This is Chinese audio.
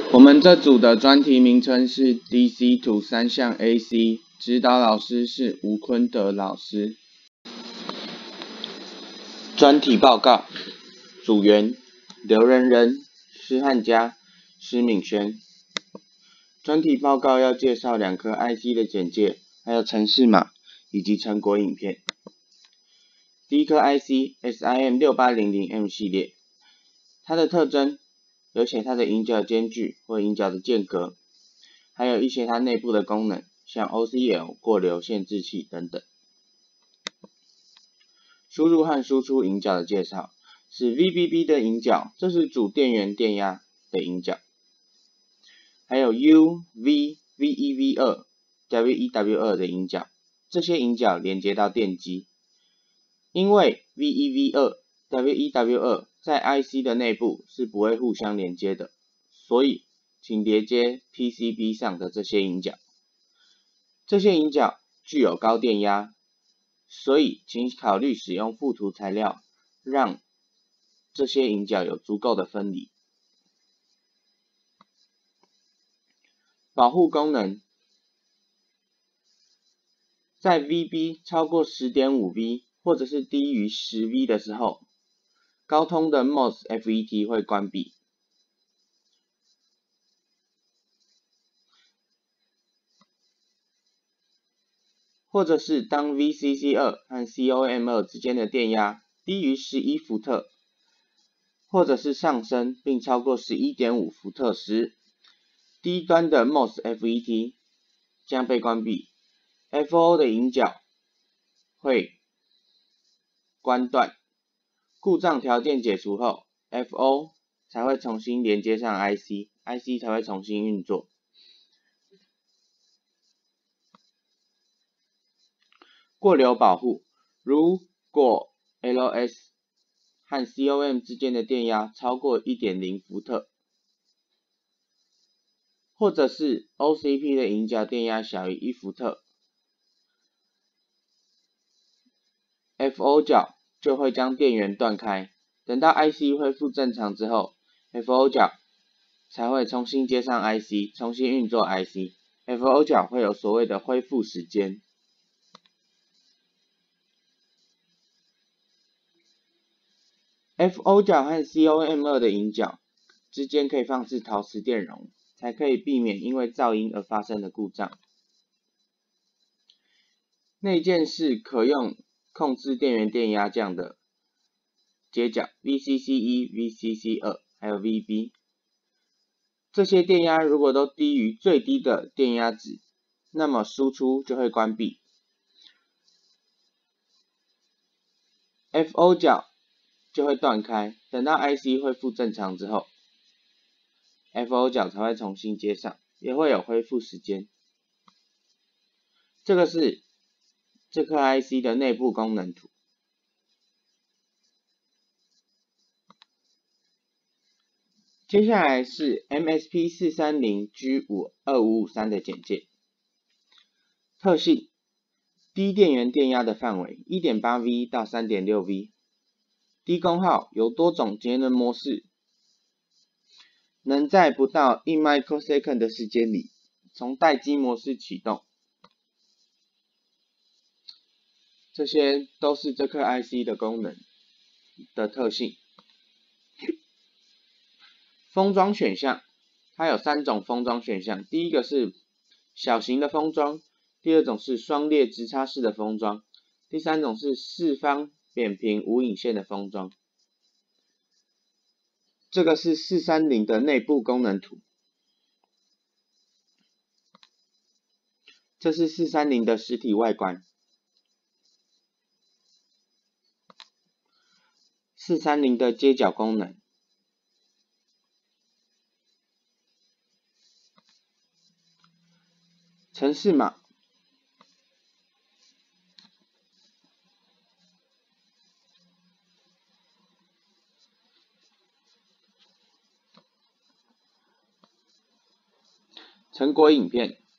我们这组的专题名称是 DC 图3项 AC， 指导老师是吴坤德老师。专题报告，组员刘仁仁、施汉佳、施敏轩。专题报告要介绍2颗 IC 的简介，还有程式码以及成果影片。第一颗 IC SIM6800M 系列，它的特征有写它的引脚间距或引脚的间隔，还有一些它内部的功能，像 OCL 过流限制器等等。输入和输出引脚的介绍是 VBB 的引脚，这是主电源电压的引脚，还有 UV、VEV2、WEW2 的引脚，这些引脚连接到电机。因为 VEV2、WEW2 在 IC 的内部是不会互相连接的，所以请连接 PCB 上的这些引脚。这些引脚具有高电压，所以请考虑使用附涂材料，让这些引脚有足够的分离。保护功能，在 VB 超过 10.5V 或者是低于 10V 的时候，高通的 MOSFET 会关闭。或者是当 VCC2 和 COM2 之间的电压低于11伏特，或者是上升并超过 11.5 伏特时，低端的 MOSFET 将被关闭， FO 的引脚会关断，故障条件解除后 FO 才会重新连接上 IC 才会重新运作。过流保护，如果 LS 和 COM 之间的电压超过 1.0 伏特，或者是 OCP 的引脚电压小于1伏特， FO 脚就会将电源断开，等到 IC 恢复正常之后， FO 脚才会重新接上 IC， 重新运作 IC。 FO 脚会有所谓的恢复时间。FO 脚和 COM2 的引脚之间可以放置陶瓷电容，才可以避免因为噪音而发生的故障。内建是可用控制电源电压这样的接脚 VCC1、VCC2 还有 VB， 这些电压如果都低于最低的电压值，那么输出就会关闭， FO 脚就会断开，等到 IC 恢复正常之后， FO 脚才会重新接上，也会有恢复时间。这个是这颗 IC 的内部功能图。接下来是 MSP430G52553 的简介。特性，低电源电压的范围 1.8V 到 3.6V， 低功耗，有多种节能模式，能在不到1 microsecond 的时间里从待机模式启动。这些都是这颗 IC 的功能的特性。封装选项，它有3种封装选项，第一个是小型的封装，第二种是双列直插式的封装，第3种是四方扁平无引线的封装。这个是430的内部功能图，这是430的实体外观。430的接脚功能，程式码，成果影片。